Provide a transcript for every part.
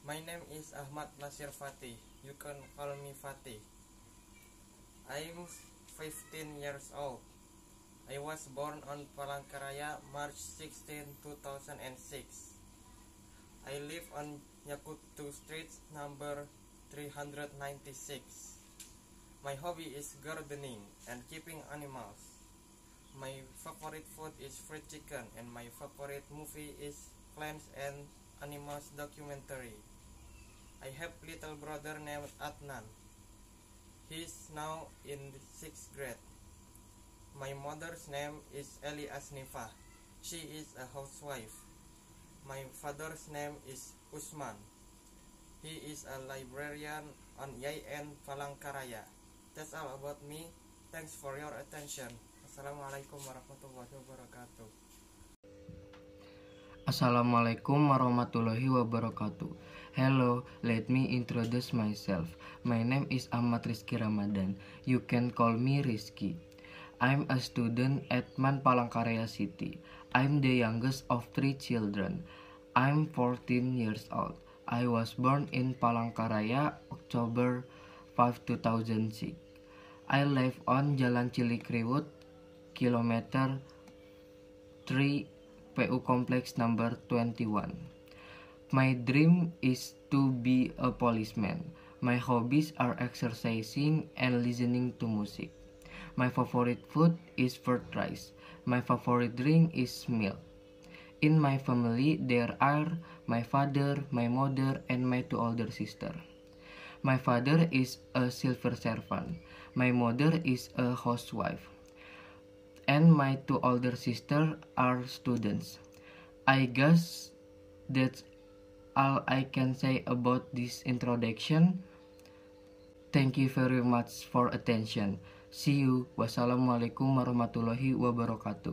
My name is Ahmad Nasir Fatih. You can call me Fatih. I'm 15 years old. I was born on Palangkaraya, March 16, 2006. I live on Yakutu Street, number 396. My hobby is gardening and keeping animals. My favorite food is fried chicken, and my favorite movie is Plants and Animals documentary. I have little brother named Adnan. He's now in 6th grade. My mother's name is Eli Asnifa. She is a housewife. My father's name is Usman. He is a librarian on YN Palangkaraya. That's all about me. Thanks for your attention. Assalamualaikum warahmatullahi wabarakatuh. Assalamualaikum warahmatullahi wabarakatuh. Hello, let me introduce myself. My name is Ahmad Rizky Ramadan. You can call me Rizky. I'm a student at Man Palangkaraya City. I'm the youngest of 3 children. I'm 14 years old. I was born in Palangkaraya, October 5, 2006. I live on Jalan Cilikriwut, kilometer 3, PU Complex number 21. My dream is to be a policeman. My hobbies are exercising and listening to music. My favorite food is fried rice. My favorite drink is milk. In my family there are my father, my mother, and my 2 older sisters. My father is a civil servant. My mother is a housewife. And my 2 older sisters are students. I guess that's all I can say about this introduction. Thank you very much for attention. See you. Wassalamualaikum warahmatullahi wabarakatuh.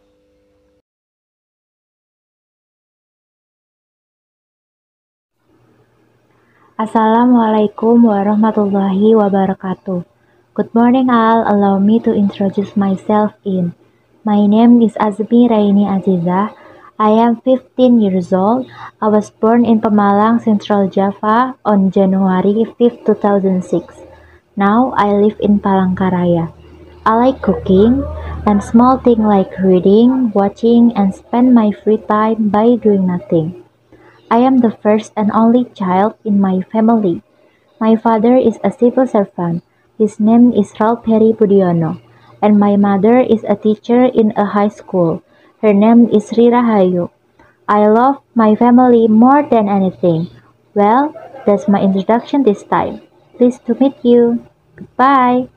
Assalamualaikum warahmatullahi wabarakatuh. Good morning all. Allow me to introduce myself in. My name is Azmi Raini Aziza. I am 15 years old. I was born in Pemalang, Central Java on January 5, 2006. Now I live in Palangkaraya. I like cooking and small things like reading, watching, and spend my free time by doing nothing. I am the first and only child in my family. My father is a civil servant. His name is Ralph Heri Budiono, and my mother is a teacher in a high school. Her name is Rira Hayu. I love my family more than anything. Well, that's my introduction this time. Pleased to meet you. Goodbye.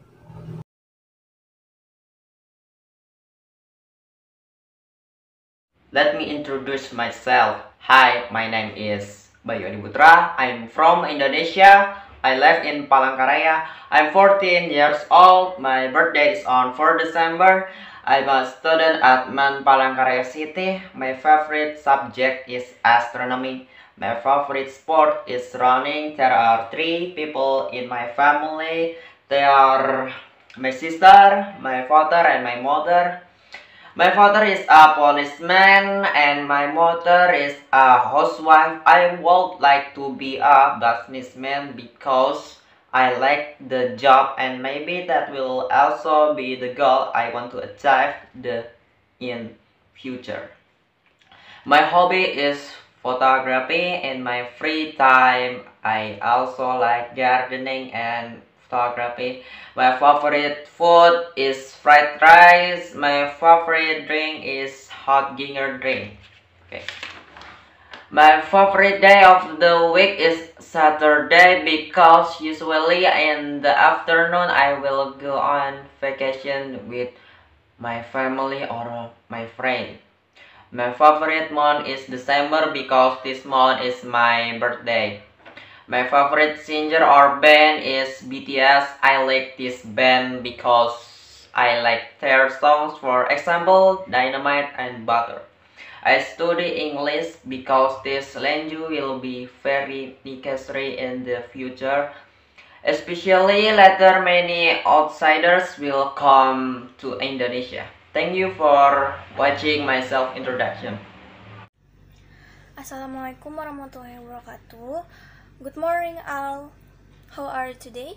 Let me introduce myself. Hi, my name is Bayu Adi Putra. I'm from Indonesia. I live in Palangkaraya. I'm 14 years old. My birthday is on 4 December. I'm a student at Man Palangkaraya City. My favorite subject is astronomy. My favorite sport is running. There are 3 people in my family. They are my sister, my father, and my mother. My father is a policeman and my mother is a housewife. I would like to be a businessman because I like the job, and maybe that will also be the goal I want to achieve in future. My hobby is photography. In my free time, I also like gardening and photography. My favorite food is fried rice. My favorite drink is hot ginger drink. Okay. My favorite day of the week is Saturday because usually in the afternoon I will go on vacation with my family or my friend. My favorite month is December because this month is my birthday. My favorite singer or band is BTS. I like this band because I like their songs, for example, Dynamite and Butter. I study English because this language will be very necessary in the future. Especially later, many outsiders will come to Indonesia. Thank you for watching my self-introduction. Assalamualaikum warahmatullahi wabarakatuh. Good morning all. How are you today?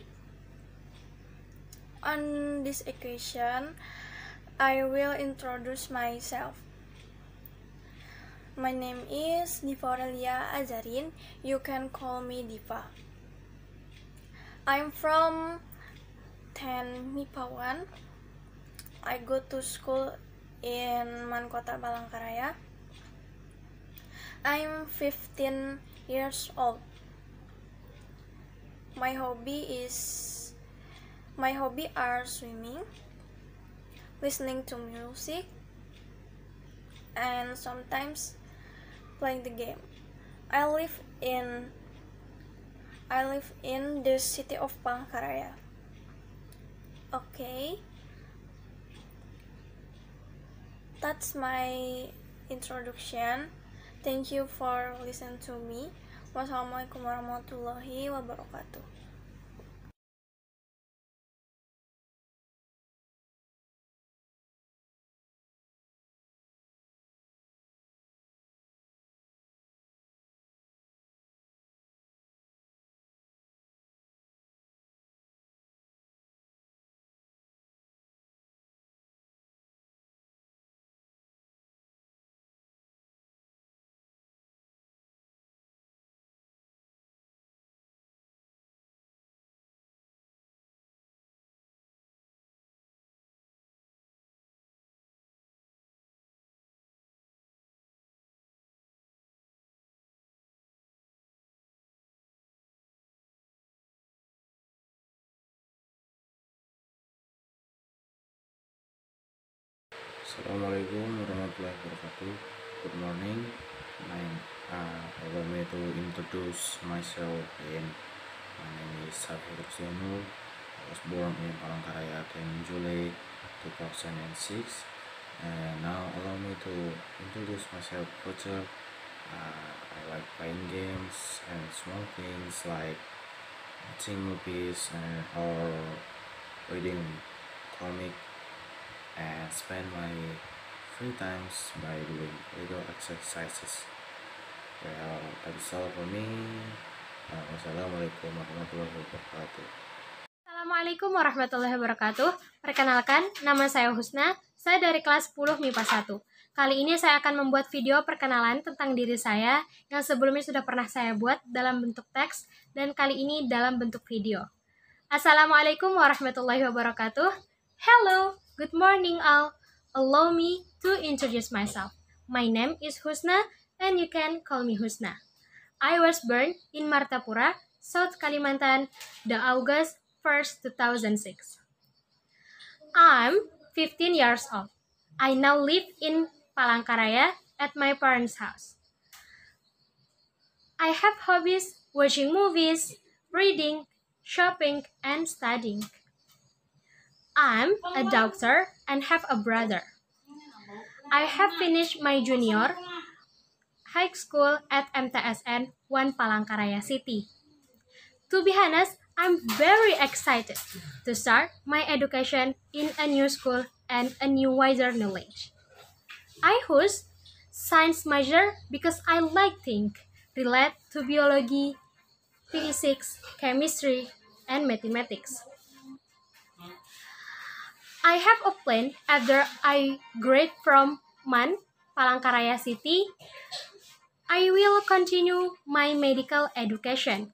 On this occasion, I will introduce myself. My name is Diva Aurelia Azarin. You can call me Diva. I'm from 10 MIPA 1. I go to school in Mankota Palangkaraya. I'm 15 years old. My hobby are swimming, listening to music, and sometimes playing the game. I live in the city of Palangkaraya. Okay, that's my introduction. Thank you for listening to me. Wassalamualaikum warahmatullahi wabarakatuh. Assalamualaikum warahmatullahi wabarakatuh. Good morning. Allow me to introduce myself. My name is Safir Rusyanul. I was born in Palangkaraya 10 July 2006. And now allow me to introduce myself further. I like playing games and small things like watching movies or reading comic, and spend my free times by doing little exercises. Well, that's all for me. Wassalamualaikum warahmatullahi wabarakatuh. Assalamualaikum warahmatullahi wabarakatuh. Perkenalkan, nama saya Husna. Saya dari kelas 10 MIPA 1. Kali ini saya akan membuat video perkenalan tentang diri saya yang sebelumnya sudah pernah saya buat dalam bentuk teks dan kali ini dalam bentuk video. Assalamualaikum warahmatullahi wabarakatuh. Hello, good morning all. Allow me to introduce myself. My name is Husna and you can call me Husna. I was born in Martapura, South Kalimantan, the August 1st, 2006. I'm 15 years old. I now live in Palangkaraya at my parents' house. I have hobbies watching movies, reading, shopping, and studying. I'm a doctor and have a brother. I have finished my junior high school at MTSN 1 Palangkaraya City. To be honest, I'm very excited to start my education in a new school and a new wider knowledge. I choose science major because I like things related to biology, physics, chemistry, and mathematics. I have a plan after I grade from MAN, Palangkaraya City. I will continue my medical education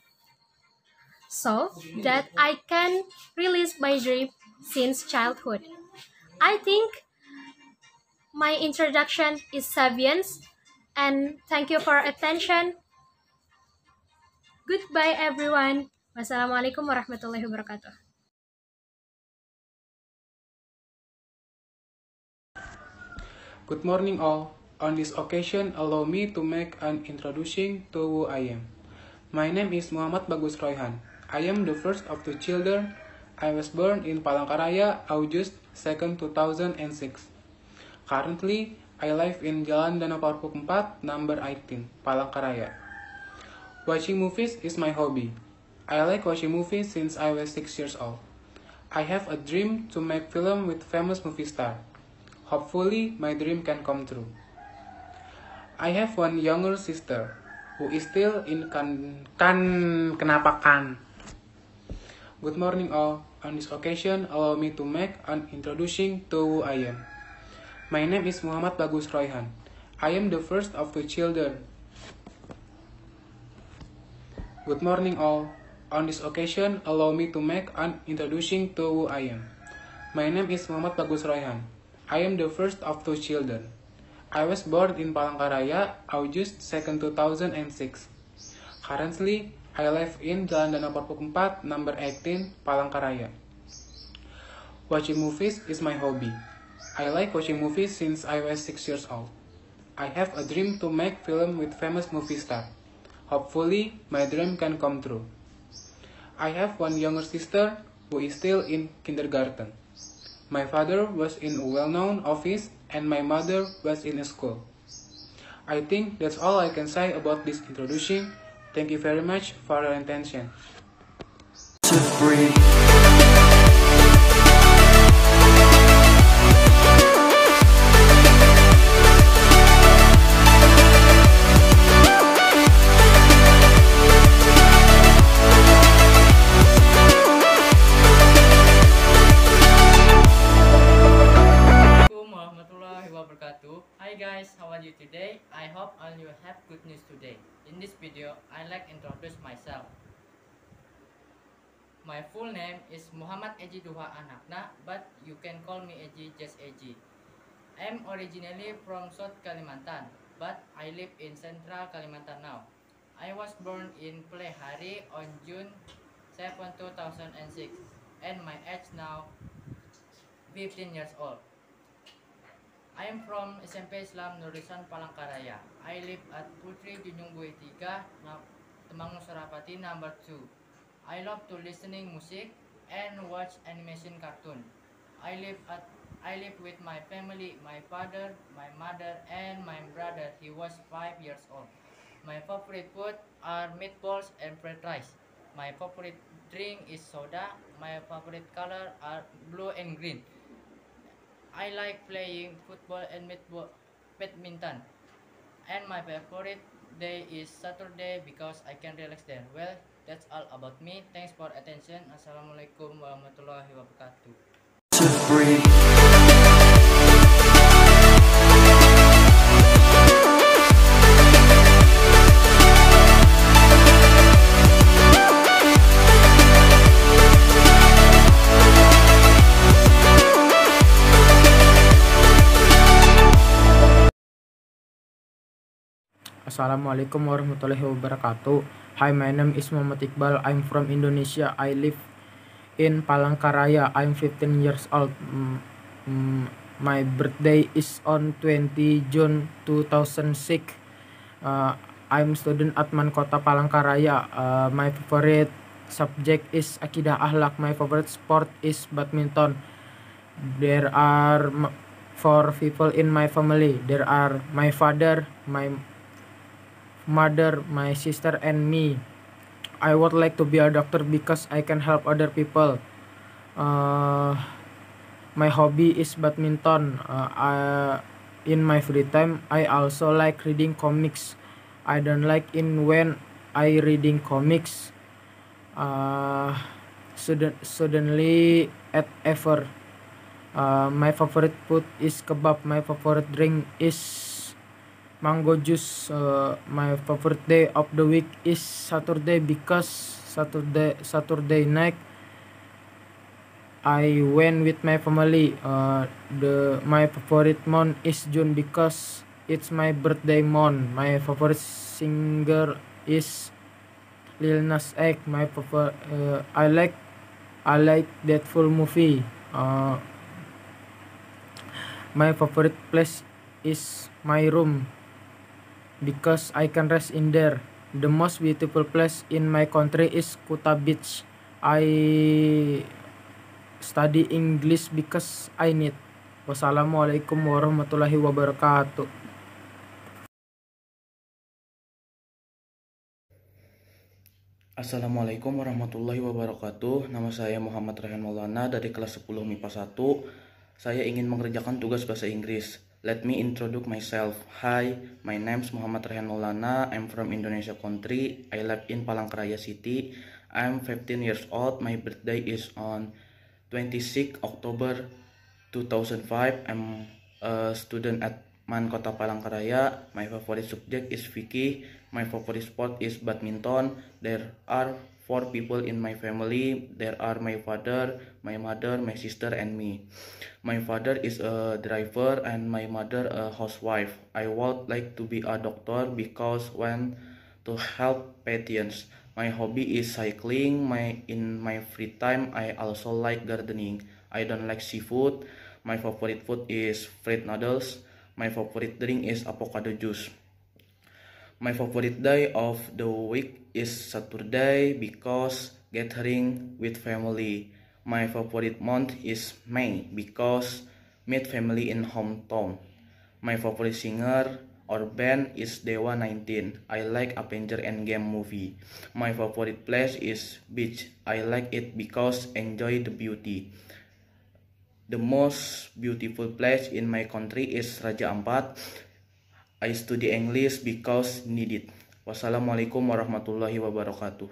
so that I can realize my dream since childhood. I think my introduction is Sabians, and thank you for attention. Goodbye everyone. Wassalamualaikum warahmatullahi wabarakatuh. Good morning all. On this occasion, allow me to make an introduction to who I am. My name is Muhammad Bagus Royhan. I am the first of two children. I was born in Palangkaraya, August 2nd, 2006. Currently, I live in Jalan Danau Parpuk 4, number 18, Palangkaraya. Watching movies is my hobby. I like watching movies since I was 6 years old. I have a dream to make film with famous movie star. Hopefully, my dream can come true. I have one younger sister who is still in Good morning all. On this occasion, allow me to make an introduction to who I am. My name is Muhammad Bagus Royhan. I am the first of two children. Good morning all. On this occasion, allow me to make an introduction to who I am. My name is Muhammad Bagus Royhan. I am the first of two children. I was born in Palangkaraya, August 2, 2006. Currently, I live in Jalan Danau 44, number 18, Palangkaraya. Watching movies is my hobby. I like watching movies since I was 6 years old. I have a dream to make film with famous movie star. Hopefully, my dream can come true. I have one younger sister who is still in kindergarten. My father was in a well-known office and my mother was in a school. I think that's all I can say about this introduction. Thank you very much for your attention. Hi guys, how are you today? I hope all you have good news today. In this video, I like introduce myself. My full name is Muhammad Eji Duha Anakna, but you can call me Eji, just Eji. I am originally from South Kalimantan, but I live in Central Kalimantan now. I was born in Plehari on June 7, 2006, and my age now 15 years old. I am from SMP Islam Nurisan Palangkaraya. I live at Putri Junjung Buih 3, Temanggung Surapati number 2. I love to listening music and watch animation cartoon. I live with my family, my father, my mother, and my brother. He was 5 years old. My favorite food are meatballs and fried rice. My favorite drink is soda. My favorite color are blue and green. I like playing football and badminton. And my favorite day is Saturday because I can relax there. Well, that's all about me. Thanks for attention. Assalamualaikum warahmatullahi wabarakatuh. Assalamualaikum warahmatullahi wabarakatuh. Hi, my name is Muhammad Iqbal. I'm from Indonesia. I live in Palangkaraya. I'm 15 years old. My birthday is on 20 June 2006. I'm student at Mankota Palangkaraya. My favorite subject is Akidah Akhlak. My favorite sport is badminton. There are 4 people in my family. There are my father, my mother, my sister, and me. I would like to be a doctor because I can help other people. My hobby is badminton. In my free time, I also like reading comics. I don't like in when I reading comics. Suddenly at ever. My favorite food is kebab. My favorite drink is mango juice. My favorite day of the week is Saturday because Saturday night I went with my family. My favorite month is June because it's my birthday month. My favorite singer is Lil Nas X. I like that full movie. My favorite place is my room because I can rest in there. The most beautiful place in my country is Kuta Beach. I study English because I need. Wassalamualaikum warahmatullahi wabarakatuh. Assalamualaikum warahmatullahi wabarakatuh. Nama saya Muhammad Rehan Maulana dari kelas 10 MIPA 1. Saya ingin mengerjakan tugas bahasa Inggris. Let me introduce myself. Hi, my name is Muhammad Rehan Maulana. I'm from Indonesia country. I live in Palangkaraya City. I'm 15 years old. My birthday is on 26 October 2005. I'm a student at Man Kota Palangkaraya. My favorite subject is Fikih. My favorite sport is badminton. There are 4 people in my family. There are my father, my mother, my sister, and me. My father is a driver and my mother a housewife. I would like to be a doctor because want to help patients. My hobby is cycling. In my free time, I also like gardening. I don't like seafood. My favorite food is fried noodles. My favorite drink is avocado juice. My favorite day of the week is Saturday because gathering with family. My favorite month is May because meet family in hometown. My favorite singer or band is Dewa 19. I like Avenger Endgame movie. My favorite place is beach. I like it because enjoy the beauty. The most beautiful place in my country is Raja Ampat. I study English because need it. Wassalamualaikum warahmatullahi wabarakatuh.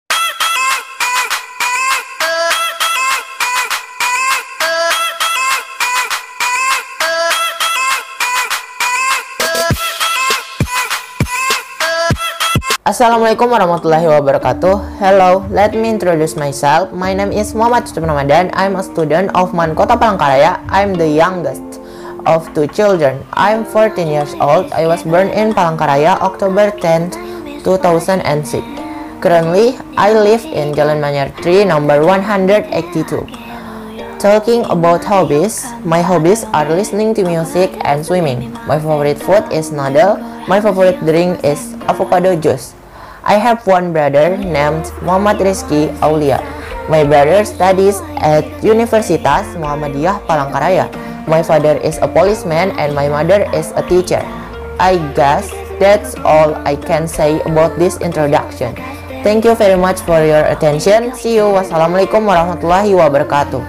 Assalamualaikum warahmatullahi wabarakatuh. Hello, let me introduce myself. My name is Muhammad Ramadan. I'm a student of Man Kota Palangkaraya. I'm the youngest of 2 children. I'm 14 years old. I was born in Palangkaraya, October 10th, 2006. Currently, I live in Jalan Manyar 3, number 182. Talking about hobbies, my hobbies are listening to music and swimming. My favorite food is noodle. My favorite drink is avocado juice. I have one brother named Muhammad Rizky Aulia. My brother studies at Universitas Muhammadiyah Palangkaraya. My father is a policeman and my mother is a teacher. I guess that's all I can say about this introduction. Thank you very much for your attention. See you. Wassalamualaikum warahmatullahi wabarakatuh.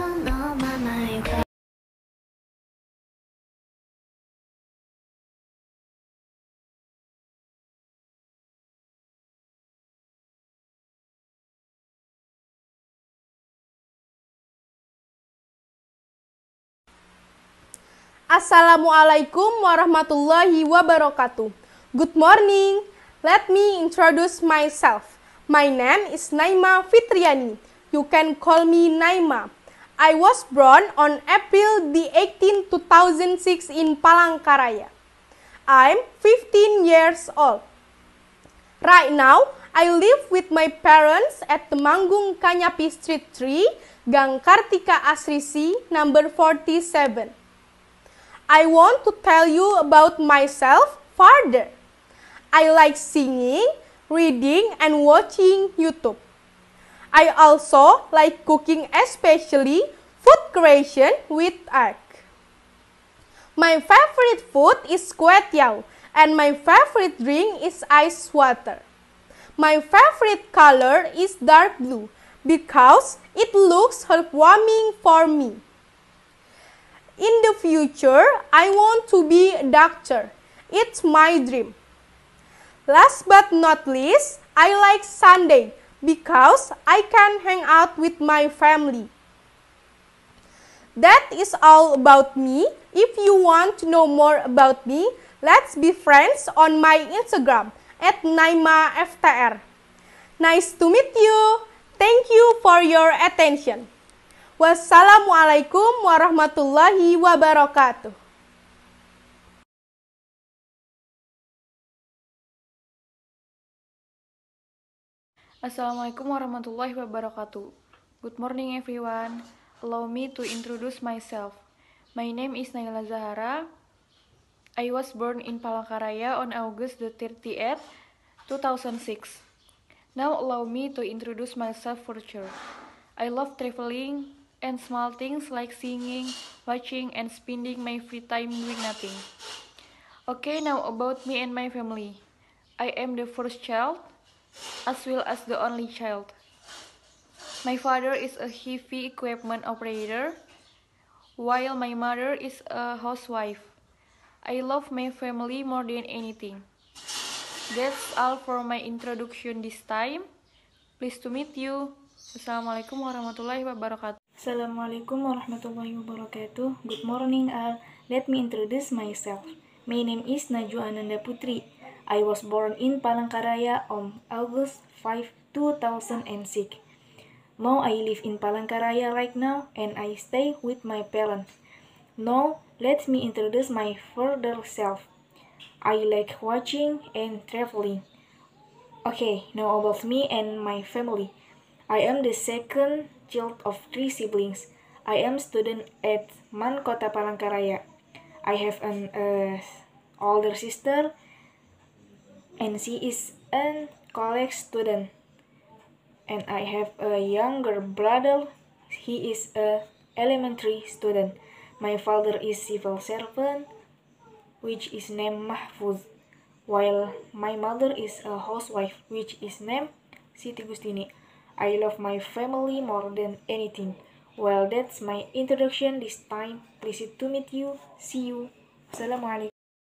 Assalamualaikum warahmatullahi wabarakatuh. Good morning. Let me introduce myself. My name is Naima Fitriani. You can call me Naima. I was born on April the 18th, 2006 in Palangkaraya. I'm 15 years old. Right now, I live with my parents at Temanggung Kanyapi Street 3, Gang Kartika Asrisi, number 47. I want to tell you about myself further. I like singing, reading, and watching YouTube. I also like cooking, especially food creation with egg. My favorite food is kway teow, and my favorite drink is ice water. My favorite color is dark blue because it looks heartwarming for me. In the future, I want to be a doctor. It's my dream. Last but not least, I like Sunday because I can hang out with my family. That is all about me. If you want to know more about me, let's be friends on my Instagram @NaimaFTR. Nice to meet you. Thank you for your attention. Wassalamualaikum warahmatullahi wabarakatuh. Assalamualaikum warahmatullahi wabarakatuh. Good morning everyone. Allow me to introduce myself. My name is Naila Zahara. I was born in Palangkaraya on August the 30th, 2006. Now allow me to introduce myself further. I love traveling and small things like singing, watching, and spending my free time doing nothing. Okay, now about me and my family. I am the first child, as well as the only child. My father is a heavy equipment operator, while my mother is a housewife. I love my family more than anything. That's all for my introduction this time. Pleased to meet you. Assalamualaikum warahmatullahi wabarakatuh. Assalamualaikum warahmatullahi wabarakatuh. Good morning all. Let me introduce myself. My name is Najwa Ananda Putri. I was born in Palangkaraya on August 5, 2006. Now I live in Palangkaraya right now and I stay with my parents. Now let me introduce my further self. I like watching and traveling. Okay, now about me and my family. I am the second child of 3 siblings. I am student at MAN Kota Palangkaraya. I have an older sister and she is a college student. And I have a younger brother. He is a elementary student. My father is civil servant, which is named Mahfuz, while my mother is a housewife, which is named Siti Gustini. I love my family more than anything. Well, that's my introduction this time. Pleased to meet you. See you. Assalamualaikum.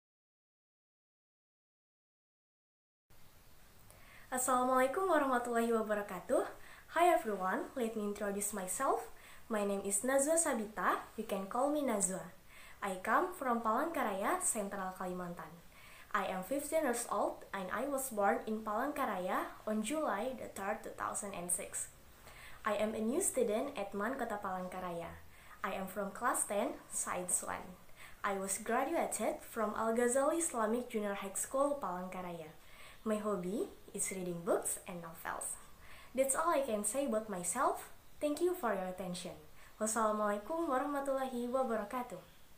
Assalamualaikum warahmatullahi wabarakatuh. Hi everyone, let me introduce myself. My name is Nazwa Sabita. You can call me Nazwa. I come from Palangkaraya, Central Kalimantan. I am 15 years old and I was born in Palangkaraya on July the 3rd, 2006. I am a new student at MAN Kota Palangkaraya. I am from class 10, Science 1. I was graduated from Al-Ghazali Islamic Junior High School, Palangkaraya. My hobby is reading books and novels. That's all I can say about myself. Thank you for your attention. Wassalamualaikum warahmatullahi wabarakatuh.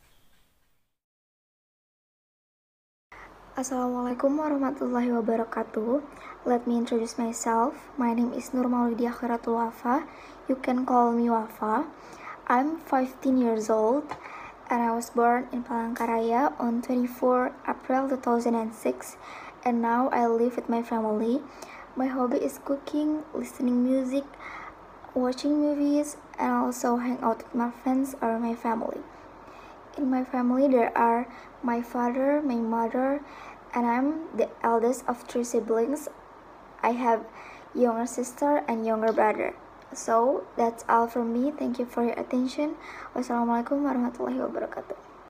Assalamualaikum warahmatullahi wabarakatuh. Let me introduce myself. My name is Nur Maulidia Khairatul Wafa. You can call me Wafa. I'm 15 years old and I was born in Palangkaraya on 24 April 2006. And now I live with my family. My hobby is cooking, listening music, watching movies, and also hang out with my friends or my family. In my family there are my father, my mother, and I'm the eldest of 3 siblings. I have younger sister and younger brother. So that's all from me. Thank you for your attention. Wassalamualaikum warahmatullahi wabarakatuh.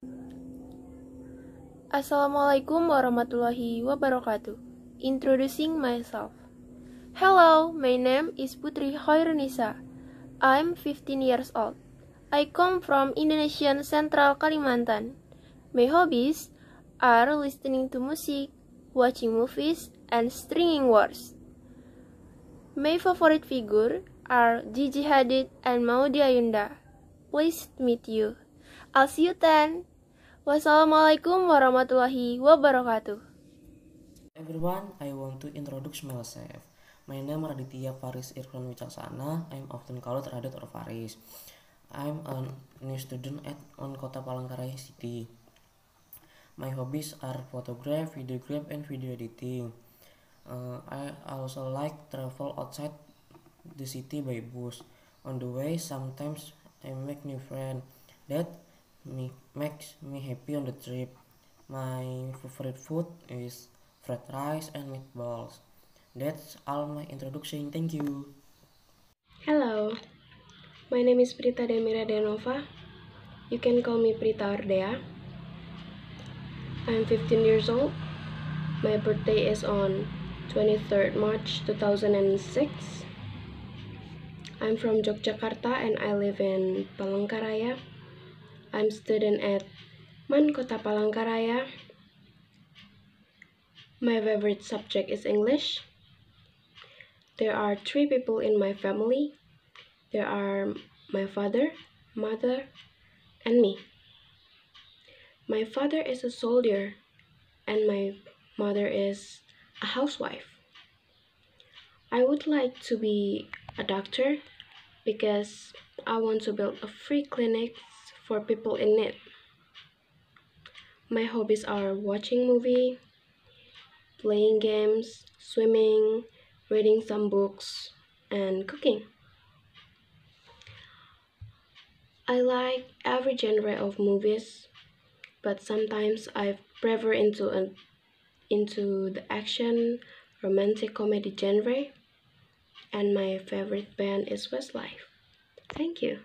Assalamualaikum warahmatullahi wabarakatuh. Introducing myself. Hello, my name is Putri Khairunisa. I'm 15 years old. I come from Indonesian Central Kalimantan. My hobbies are listening to music, watching movies, and stringing words. My favorite figure are Gigi Hadid and Maudy Ayunda. Pleased to meet you. I'll see you then. Wassalamualaikum warahmatullahi wabarakatuh. Everyone, I want to introduce myself. My name is Raditya Faris Irfan Wicaksana. I'm often called Radit or Faris. I'm a new student at MAN Kota Palangkaraya City. My hobbies are photography, videography, and video editing. I also like travel outside the city by bus. On the way, sometimes I make new friends. That makes me happy on the trip. My favorite food is fried rice and meatballs. That's all my introduction. Thank you. Hello, my name is Prita Demira Denova. You can call me Prita Ardea. I'm 15 years old. My birthday is on 23rd March 2006. I'm from Yogyakarta and I live in Palangkaraya. I'm student at MAN Kota Palangkaraya. My favorite subject is English. There are 3 people in my family. There are my father, mother, and me. My father is a soldier and my mother is a housewife. I would like to be a doctor because I want to build a free clinic for people in need. My hobbies are watching movie, playing games, swimming, reading some books, and cooking. I like every genre of movies, but sometimes I prefer into the action romantic comedy genre, and my favorite band is Westlife. Thank you.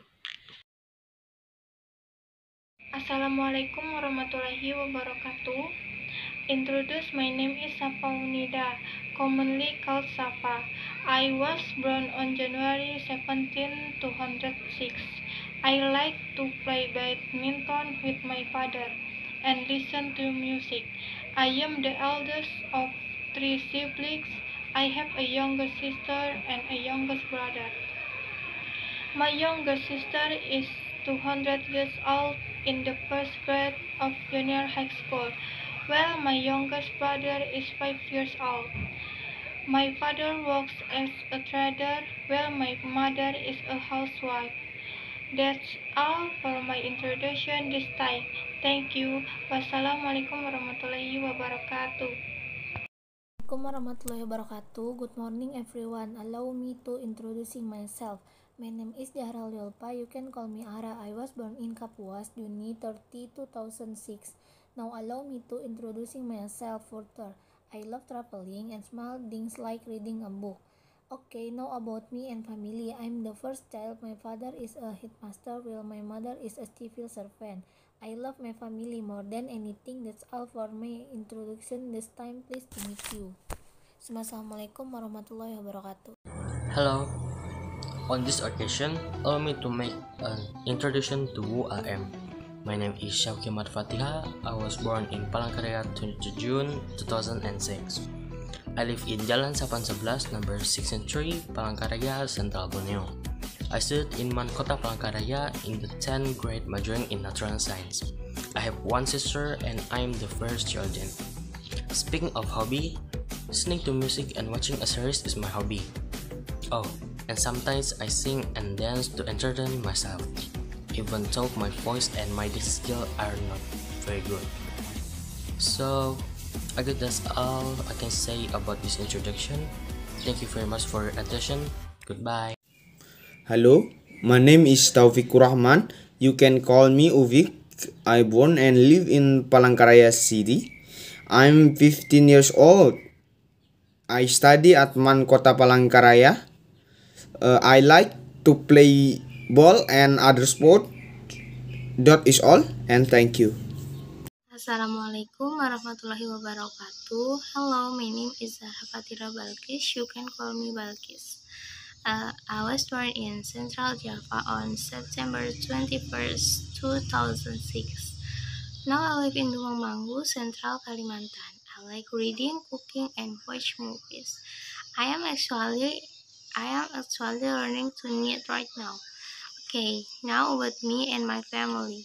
Assalamualaikum warahmatullahi wabarakatuh. Introduce, my name is Sapaunida, commonly called Sapa. I was born on January 17, 2006. I like to play badminton with my father and listen to music. I am the eldest of 3 siblings. I have a younger sister and a youngest brother. My younger sister is 200 years old in the first grade of junior high school, while my youngest brother is 5 years old. My father works as a trader, while my mother is a housewife. That's all for my introduction this time. Thank you. Wassalamualaikum warahmatullahi wabarakatuh. Assalamualaikum warahmatullahi wabarakatuh. Good morning everyone. Allow me to introducing myself. My name is Zahra Liolpa. You can call me Ara. I was born in Kapuas, Juni 30, 2006. Now allow me to introducing myself further. I love traveling and small things like reading a book. Okay, now about me and family. I'm the first child. My father is a headmaster while my mother is a civil servant. I love my family more than anything. That's all for my introduction this time. Pleased to meet you. Assalamualaikum warahmatullahi wabarakatuh. Hello. On this occasion, allow me to make an introduction to who I am. My name is Syauki Ahmad Fatiha. I was born in Palangkaraya 22 June 2006. I live in Jalan Sapan 11, number 6 and 3, Palangkaraya, Central Borneo. I studied in Mankota Palangkaraya in the 10th grade majoring in natural science. I have one sister and I'm the first children. Speaking of hobby, listening to music and watching a series is my hobby. Oh, and sometimes I sing and dance to entertain myself, even though my voice and my dance skills are not very good. So, I guess that's all I can say about this introduction. Thank you very much for your attention. Goodbye. Hello, my name is Taufikur Rahman. You can call me Uvik. I born and live in Palangkaraya City. I'm 15 years old. I study at Mankota Palangkaraya. I like to play ball and other sport. That is all, and thank you. Assalamualaikum warahmatullahi wabarakatuh. Hello, my name is Zahra Fatira Balkis. You can call me Balkis. I was born in Central Java on September 21st, 2006. Now I live in Dumang Manggu, Central Kalimantan. I like reading, cooking, and watch movies. I am actually learning to knit right now. Okay, now about me and my family.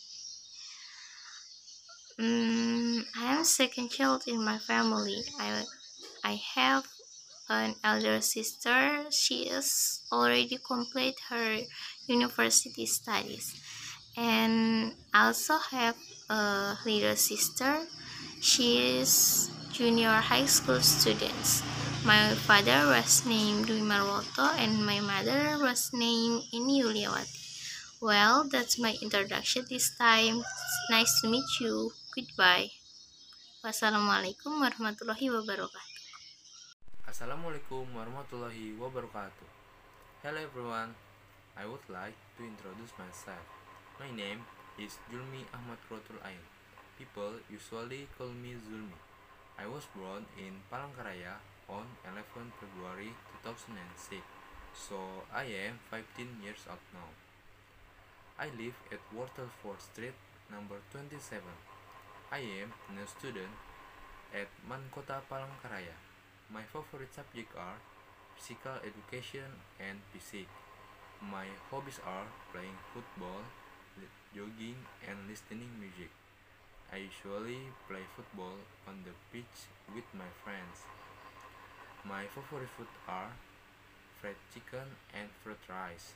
I am second child in my family. I have an elder sister. She is already complete her university studies, and I also have a little sister. She is junior high school student. My father was named Dwi Marwoto and my mother was named Ini Yuliawati. Well, that's my introduction this time. It's nice to meet you. Goodbye. Wassalamualaikum warahmatullahi wabarakatuh. Assalamualaikum warahmatullahi wabarakatuh. Hello everyone. I would like to introduce myself. My name is Julmi Ahmad Rotul Ain. People usually call me Zulmi. I was born in Palangkaraya on 11 February 2006. So I am 15 years old now. I live at Waterford Street, number 27. I am a student at Mankota Palangkaraya. My favorite subjects are physical education and physics. My hobbies are playing football, jogging, and listening music. I usually play football on the beach with my friends. My favorite food are fried chicken and fried rice.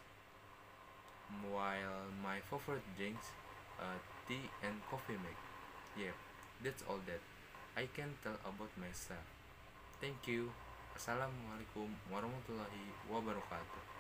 While my favorite drinks tea and coffee milk. Yeah, that's all that I can tell about myself. Thank you. Assalamualaikum warahmatullahi wabarakatuh.